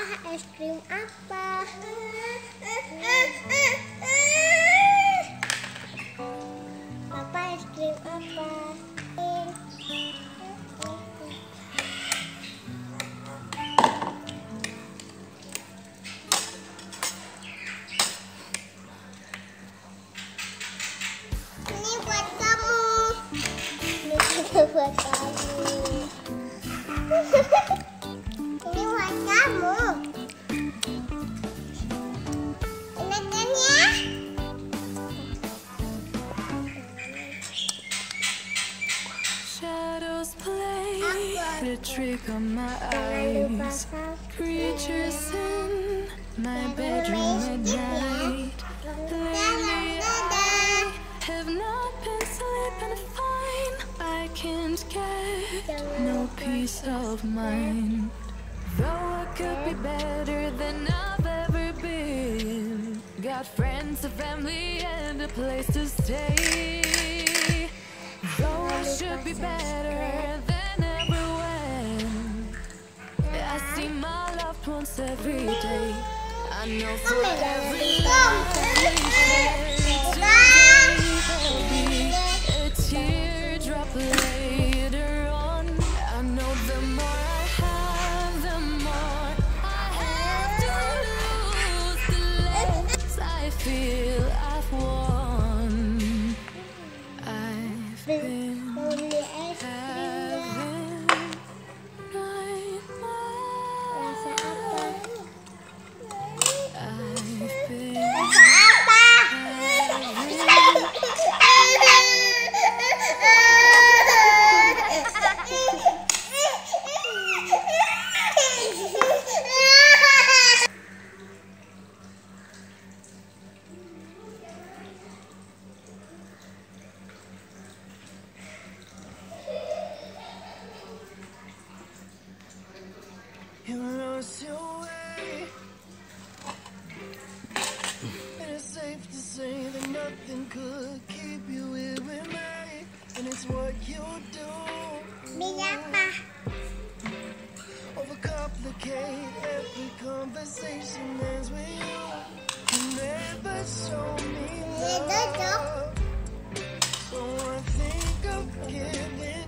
es krim apa? Papa es krim apa? Ini buat kamu. Ini juga buat kamu. Ini buat kamu. Enak kan ya? Shadows play a trick on my eyes. Creatures in my bedroom at night. Lately I have not been sleeping fine. I can't get no peace of mind. Though I could be better than I've ever been. Got friends, a family, and a place to stay. Though I should be better than ever when I see my loved ones every day. I know for every life that we share today there'll be a teardrop later on. I know the more I have, the more I have to lose. The less I feel I've won. I've been Beli es krim ya. Rasa apa? Rasa apa? You lost your way, and it's safe to say that nothing could keep you here with me, and it's what you do. Beli apa? Overcomplicate every conversation ends with you. You never show me Ini duduk. love, so I think of giving